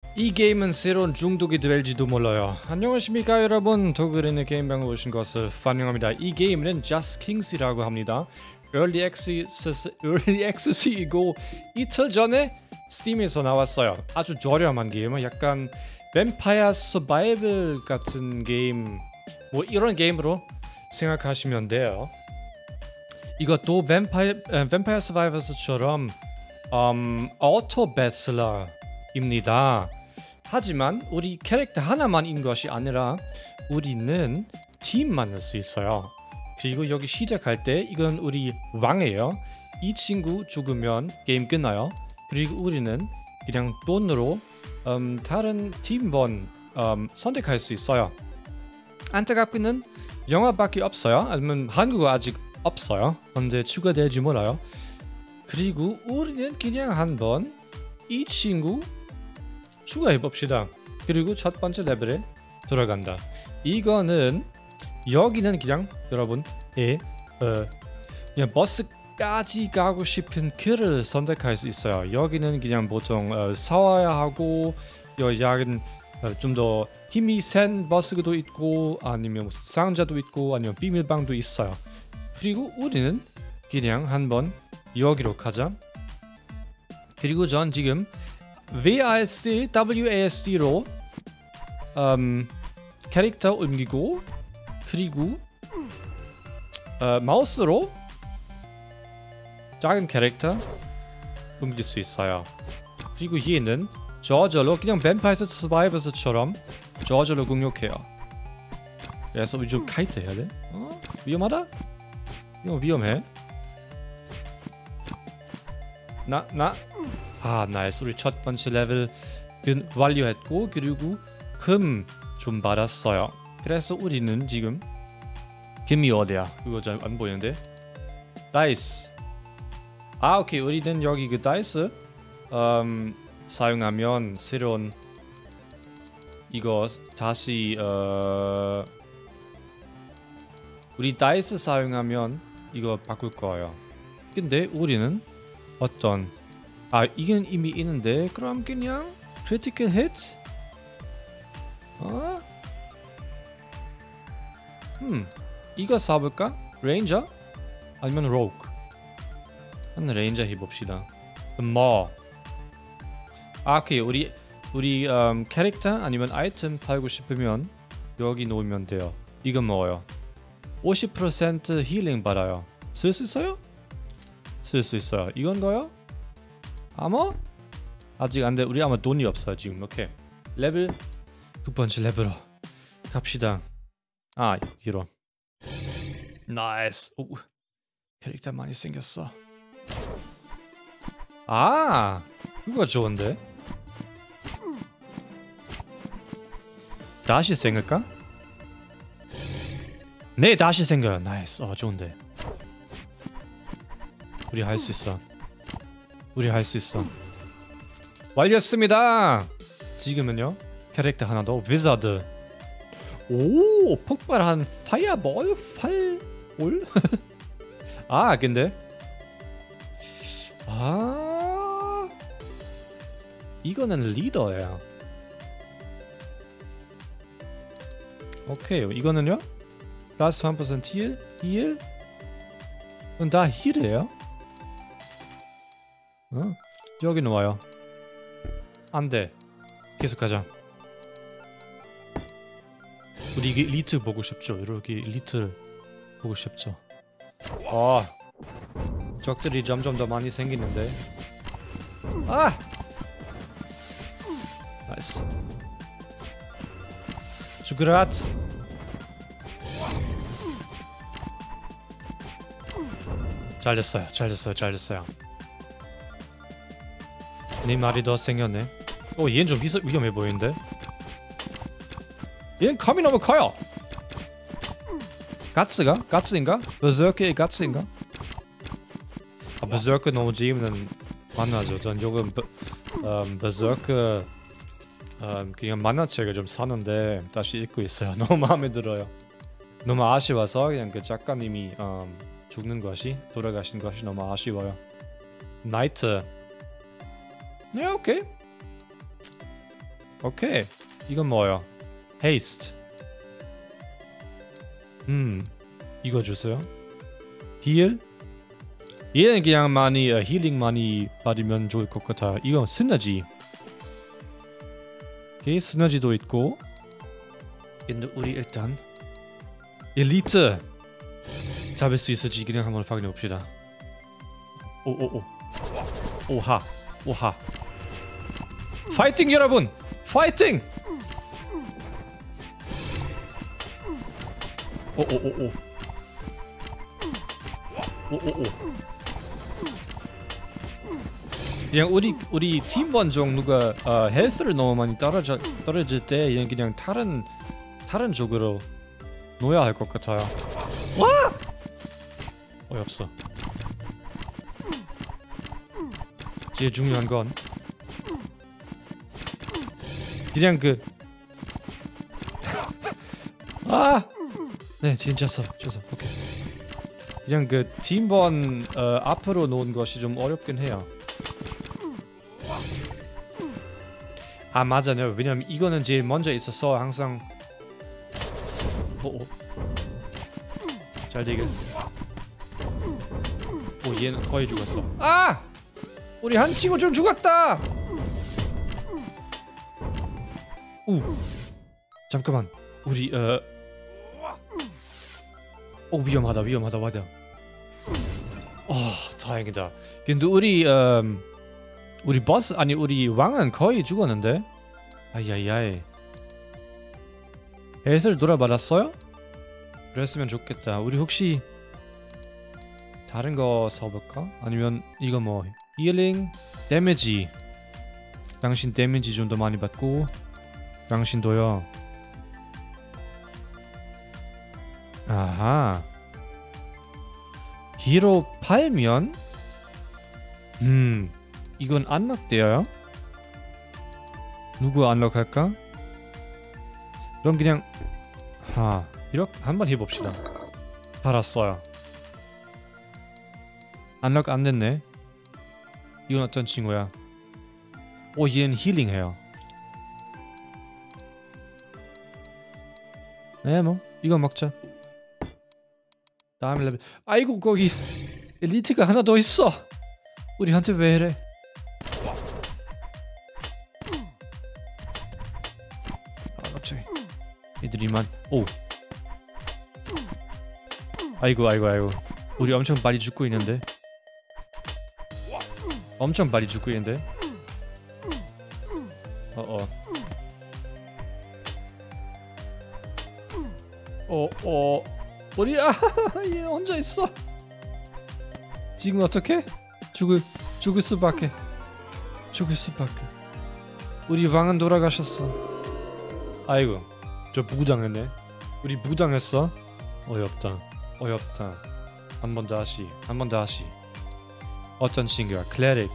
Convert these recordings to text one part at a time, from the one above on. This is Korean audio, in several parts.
이 게임은 새로운 중독이 될지도 몰라요. 안녕하십니까 여러분, 도그린의 게임방에 오신 것을 환영합니다. 이 게임은 Just Kings이라고 합니다. Early Access이고 이틀 전에 스팀에서 나왔어요. 아주 저렴한 게임은 약간 뱀파이어 서바이벌 같은 게임, 뭐 이런 게임으로 생각하시면 돼요. 이것도 뱀파이어 서바이벌스처럼 오토 배틀러입니다. 하지만 우리 캐릭터 하나만인 것이 아니라 우리는 팀 만들 수 있어요. 그리고 여기 시작할 때 이건 우리 왕이에요. 이 친구 죽으면 게임 끝나요. 그리고 우리는 그냥 돈으로 다른 팀원 선택할 수 있어요. 안타깝게는 영어밖에 없어요. 아니면 한국어 아직 없어요. 언제 추가될지 몰라요. 그리고 우리는 그냥 한번 이 친구 추가해봅시다. 그리고 첫 번째 레벨에 들어간다. 이거는 여기는 그냥 여러분 그냥 버스까지 가고 싶은 길을 선택할 수 있어요. 여기는 그냥 보통 싸워야 하고 여기는 좀 더 힘이 센 버스도 있고 아니면 상자도 있고 아니면 비밀방도 있어요. 그리고 우리는 그냥 한번 여기로 가자. 그리고 전 지금 WASD 로 캐릭터 옮기고 그리고 마우스로 작은 캐릭터 옮길 수 있어요. 그리고 얘는 저절로 그냥 뱀파이어 서바이벌스처럼 저절로 공격해요. 그래서 우리 좀 카이트 해야 돼? 위험하다? 이거 위험해. 나이스. 우리 첫 번째 레벨 완료했고 그리고 금 좀 받았어요. 그래서 우리는 지금 금이 어디야? 이거 잘 안 보이는데? 다이스. 오케이. 우리는 여기 그 다이스 사용하면 새로운 이거 다시 우리 다이스 사용하면 이거 바꿀 거예요. 근데 우리는 어떤 이건 이미 있는데 그럼 그냥 크리티컬 히트? 이거 사볼까? 레인저? 아니면 로그? 한 레인저 해봅시다. 뭐? 오케이. 우리 캐릭터 아니면 아이템 팔고 싶으면 여기 놓으면 돼요. 이건 뭐예요? 50% 힐링 받아요. 쓸 수 있어요? 쓸 수 있어요. 이건 거요? 아마? 아직 안 돼. 우리 아마 돈이 없어요 지금. 오케이. 레벨 두 번째 레벨로 갑시다. 이런. 나이스. 오, 캐릭터 많이 생겼어. 그거 좋은데? 다시 생길까? 네, 다시 생겨요. 나이스. 좋은데. 우리 할 수 있어. 우리 할 수 있어. 완료했습니다. 지금은요 캐릭터 하나 더. 위자드. 오, 폭발한 파이어볼? 팔올? 근데 이거는 리더예요. 오케이. 이거는요 플러스 1% 힐? 이건 다 힐이에요? 여기 놓아요. 안돼. 계속하자. 우리 이게 리트 보고 싶죠. 이렇게 리트 보고 싶죠. 적들이 점점 더 많이 생기는데. 나이스. 죽으라. 잘됐어요. 네 말이 더 생겼네. 얘는 좀 위험해 보이는데. 얘는 감이 너무 커요. 가츠인가? 버저크의 가츠인가? 버저크 너무 재밌는 만화죠. 전 요즘 버저크 그냥 만화책을 좀 사는데 다시 읽고 있어요. 너무 마음에 들어요. 너무 아쉬워서 그냥 그 작가님이 돌아가신 것이 너무 아쉬워요. 나이트. 네, 오케이. 오케이. 이건 뭐야? Haste. 이거 주세요. Heal. 얘는 그냥 많이 힐링 많이 받으면 좋을 것 같아. 이거 시너지. 오케이, 시너지도 있고. 근데 우리 일단 엘리트 잡을 수 있을지 그냥 한번 확인해 봅시다. 오오오. 오하. 오하. 파이팅 여러분! 파이팅! 오오오오. 오오오. 그냥 우리 팀원 중 누가 헬스를 너무 많이 떨어질 때 그냥 다른 쪽으로 놓아야 할 것 같아요. 와! 어이없어. 제일 중요한 건 그냥 네, 진짜 졌어. 오케이. 그냥 팀원 앞으로 놓은 것이 좀 어렵긴 해요. 아 맞아요. 왜냐면 이거는 제일 먼저 있어서 항상 오오 잘 되게. 오 얘는 거의 죽었어. 아! 우리 한 친구 좀 죽었다. 우 잠깐만. 우리 오 위험하다 맞아. 다행이다. 근데 우리 버스 아니 우리 왕은 거의 죽었는데. 아이아이아이. 해설 돌아받았어요? 그랬으면 좋겠다. 우리 혹시 다른 거 써볼까? 아니면 이거 뭐 힐링 데미지. 당신 데미지 좀 더 많이 받고 당신도요. 아하. 히로 팔면 이건 안락되어요? 누구 안락할까? 그럼 그냥 이렇게 한번 해봅시다. 알았어요. 안락 안됐네. 이건 어떤 친구야? 오 얘는 힐링해요. 네 뭐 이거 먹자. 다음 레벨. 아이고 거기 엘리트가 하나 더 있어. 우리한테 왜 이래? 갑자기 애들이만. 오. 아이고. 우리 엄청 빨리 죽고 있는데. 우리 얘 혼자 있어. 지금 어떻게? 죽을 수밖에. 우리 왕은 돌아가셨어. 아이고, 저 부당했네. 우리 부당했어. 어이없다. 한 번 다시. 어떤 친구야? 클레릭,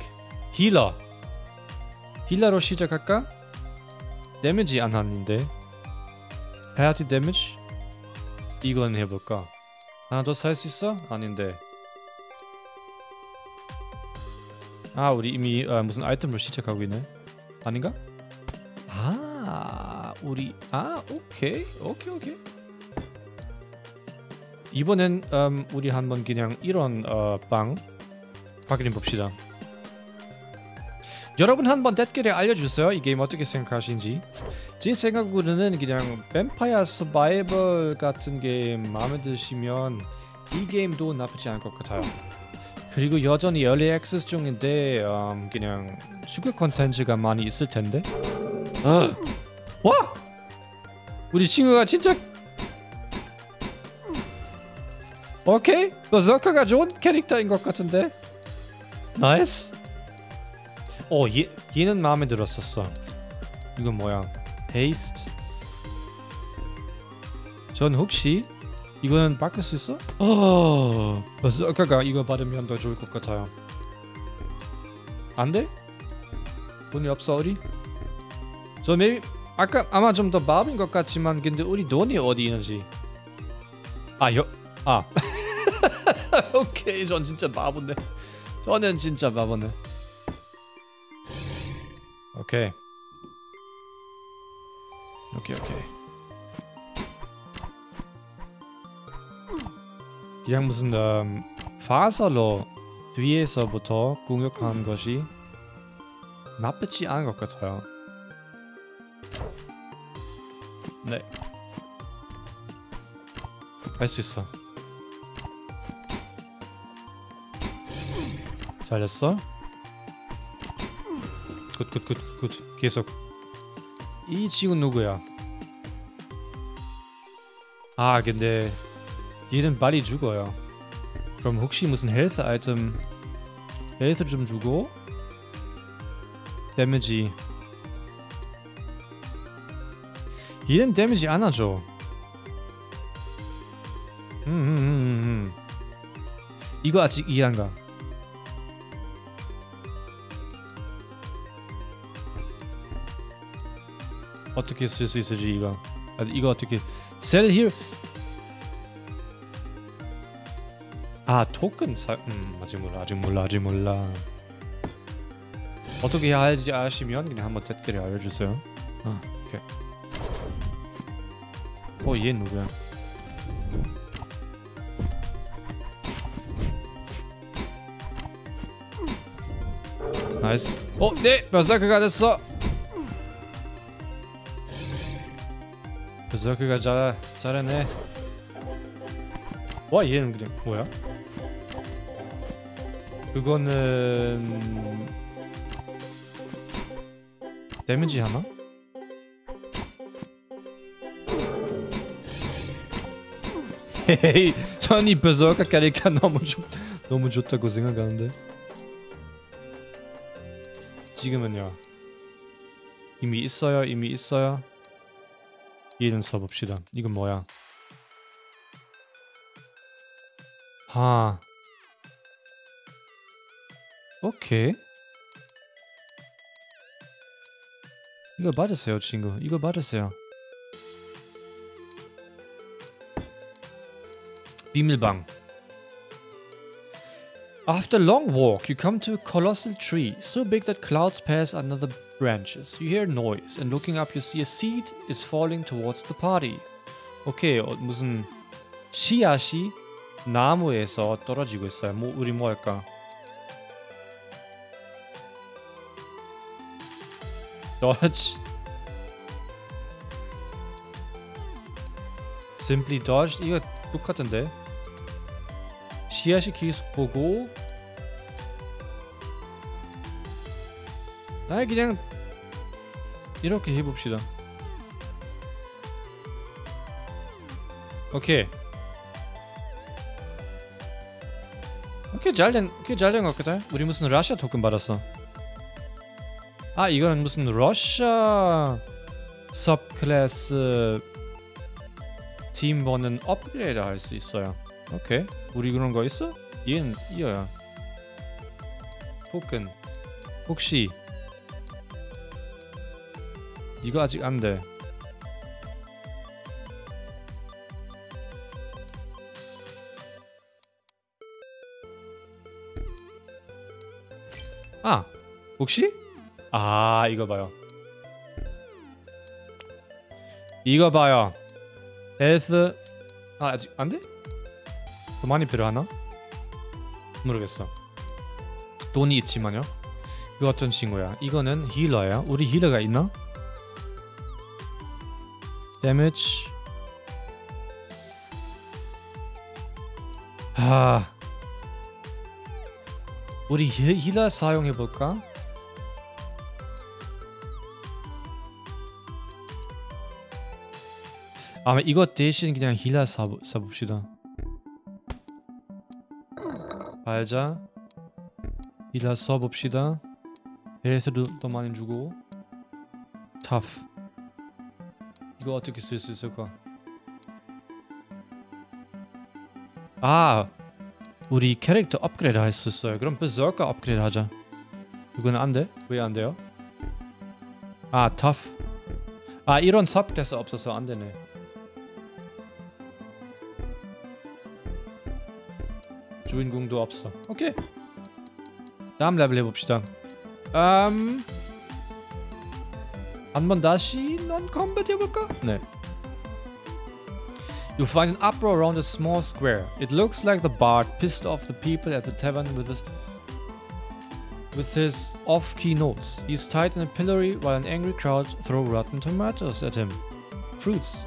힐러로 시작할까? 데미지 안 하는데. 파티 데미지? 이건 해볼까? 하나 더 살 수 있어? 아닌데. 우리 이미 무슨 아이템으로 시작하고 있네. 아닌가? 오케이. 이번엔 우리 한번 그냥 이런 빵 확인해 봅시다. 여러분 한번 댓글에 알려주세요. 이 게임 어떻게 생각하시는지. 제 생각으로는 그냥 뱀파이어 서바이벌 같은 게임 마음에 드시면 이 게임도 나쁘지 않을 것 같아요. 그리고 여전히 early access 중인데 그냥 슈퍼 콘텐츠가 많이 있을 텐데. 와! 우리 친구가 진짜 오케이. 버저커가 좋은 캐릭터인 것 같은데. 나이스. 얘는 마음에 들었었어. 이건 뭐야? Haste. 전 혹시 이거는 바꿀 수 있어? 버저커가 이거 받으면 더 좋을 것 같아요. 안 돼? 돈이 없어 우리? 저 아까 아마 좀 더 바보인 것 같지만 근데 우리 돈이 어디 있는지. 오케이. 전 진짜 바보네. 저는 진짜 바보네. 오케이. 오케이. 그냥 무슨 파설로 뒤에서부터 공격하는 것이 나쁘지 않은 것 같아요. 네. 할 수 있어. 잘했어. 굿. 계속. 이 친구 누구야? 아 근데 얘는 빨리 죽어요. 그럼 혹시 무슨 헬스 아이템 헬스 좀 주고 데미지 얘는 데미지 안 하죠. 이거 아직 이해 안 가. 어떻게 쓸 수 있을지 이거. 이거 어떻게 sell here. 아 토큰 사 아직 몰라. 어떻게 해야 할지 아시면 그냥 한번 댓글에 알려주세요. 오케이. 얘 누구야? 나이스. 네! berserk가 됐어! berserk가 잘했네. 와 얘는 그냥 뭐야? 그거는 데미지 하나? 헤헤이 전 이 berserker 캐릭터 너무 좋다고 생각하는데 지금은요 이미 있어요. 얘는 써봅시다. 이건 뭐야? 오케이. 이거 받으세요 친구. 이거 받으세요. 비밀방. After a long walk, you come to a colossal tree, so big that clouds pass under the branches. You hear noise, and looking up you see a seed is falling towards the party. 오케이, 무슨 씨앗이 나무에서 떨어지고 있어요. 우리 뭐 할까? Dodge. Simply dodge. 이거 똑같은데. 씨앗이 계속 보고. 그냥 이렇게 해봅시다. 오케이. 잘된 것 같아. 우리 무슨 러시아 토큰 받았어. 이거는 무슨 러시아 서클래스 팀원은 업그레이드 할 수 있어요. 오케이. 우리 그런 거 있어? 얘는 이어야. 토큰. 혹시 이거 아직 안 돼. 혹시? 이거 봐요. 헬스 아직 안 돼? 더 많이 필요하나? 모르겠어. 돈이 있지만요. 이거 어떤 친구야? 이거는 힐러야. 우리 힐러가 있나? 데미지. 우리 힐러 사용해볼까? 이거 대신 그냥 힐러 사봅시다. 발자 힐러 써봅시다. 헬스도 더 많이 주고. 터프. 이거 어떻게 쓸 수 있을까? 우리 캐릭터 업그레이드 할 수 있어요. 그럼 berserker 업그레이드 하자. 이거는 안 돼? 왜 안 돼요? 터프. 이런 삽대서 없어서 안 되네. 주인공도 없어. 오케이. 다음 레벨 해봅시다. 한번 다시 non-combat 해볼까? 네. You find an uproar around a small square. It looks like the bard pissed off the people at the tavern with his off-key notes. He's tied in a pillory while an angry crowd throw rotten tomatoes at him. Fruits.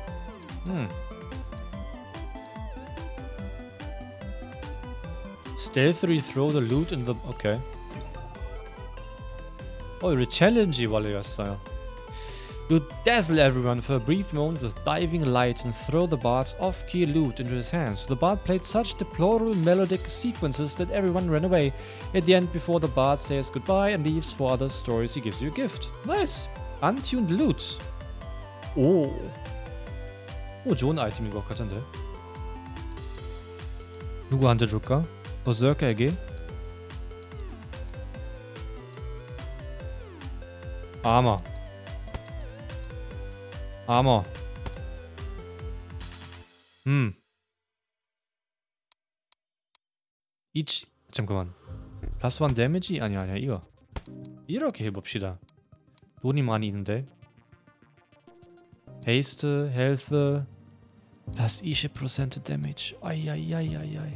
Stealthily throw the loot in the... Okay. 우리 챌린지 완료였어요. You dazzle everyone for a brief moment with diving light and throw the bard's off-key loot into his hands. The bard played such deplorable melodic sequences that everyone ran away. At the end, before the bard says goodbye and leaves for other stories, he gives you a gift. Nice! Untuned loot. 오, 좋은 아이템인 것 같은데. 누구한테 줄까? 버저커에게? 아머. 잠깐만. 플러스 1 데미지? 아니야 이거. 이렇게 해봅시다. 돈이 많이 있는데. 헤이스트, 헬스 플러스 20% 데미지. 아이아이아이아이.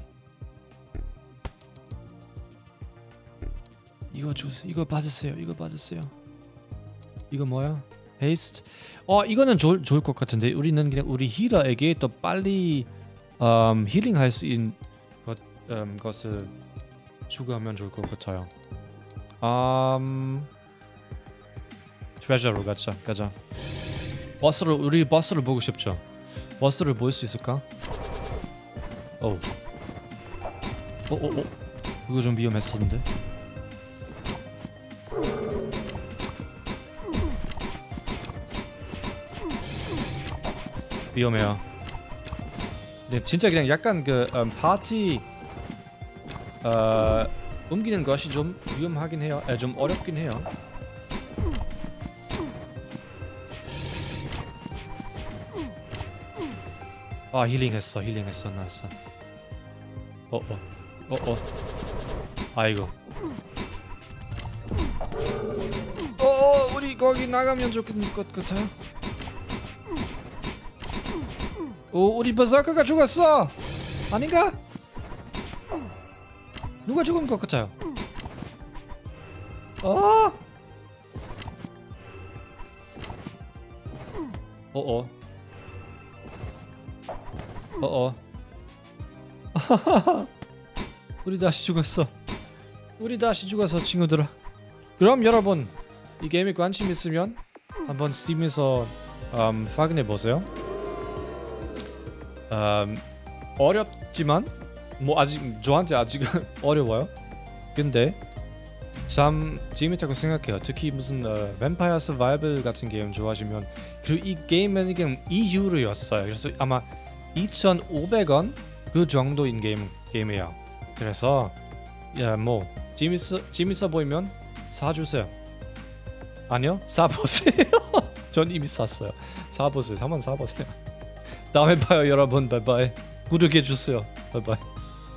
이거 주세요. 이거 받으세요. 이거 뭐야? 헤이스트. 이거는 좋을 것 같은데. 우리는 그냥 우리 힐러에게 더 빨리 힐링할 수 있는 것을 추가하면 좋을 것 같아요. 트레저로 가자. 우리 버스를 보고 싶죠. 버스를 볼 수 있을까? 이거 좀 위험했었는데. 위험해요. 네, 진짜 그냥 약간 그 파티 옮기는 것이 좀 위험하긴 해요. 좀 어렵긴 해요. 힐링했어. 나이스. 아이고. 우리 거기 나가면 좋겠는 것 같아요. 우리 버서커가 죽었어. 아닌가? 누가 죽은 것 같아요. 우리 다시 죽었어 친구들아. 그럼 여러분 이 게임에 관심 있으면 한번 스팀에서 확인해 보세요. 어렵지만 저한테 아직 어려워요. 근데 참 재밌다고 생각해요. 특히 무슨 뱀파이어 서바이벌 같은 게임 좋아하시면. 그리고 이 게임은 그냥 2유로였어요. 그래서 아마 2,500원 그 정도인 게임이에요. 그래서 재밌어 보이면 사주세요. 아니요, 사보세요. 전 이미 샀어요. 사보세요. 한번 사보세요. 다음에 봐요 여러분. 바이바이. 구독해주세요. 바이바이.